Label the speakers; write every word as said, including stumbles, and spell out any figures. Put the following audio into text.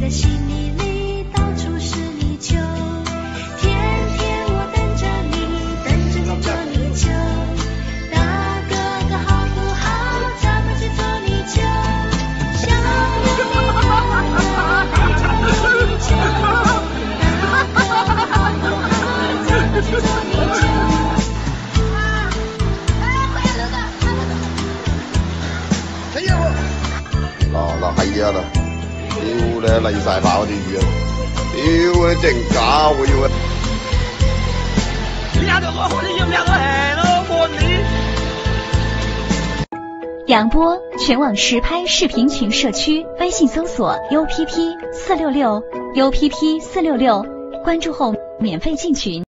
Speaker 1: 的心里里到处是泥鳅，天天我等着你，等着你做泥鳅。大哥哥好不好？咱们去做泥鳅。小妹妹啊，带着我做泥鳅。大哥哥好不好？咱们去做泥鳅。
Speaker 2: 嗱嗱係啊啦，屌你嚟晒爆啲魚啊！屌你真假我要啊！
Speaker 3: 兩個我你要兩個係咯，我你。
Speaker 4: 杨波全网实拍视频群社区，微信搜索 U P P 四六六 U P P 四六六，关注后免费进群。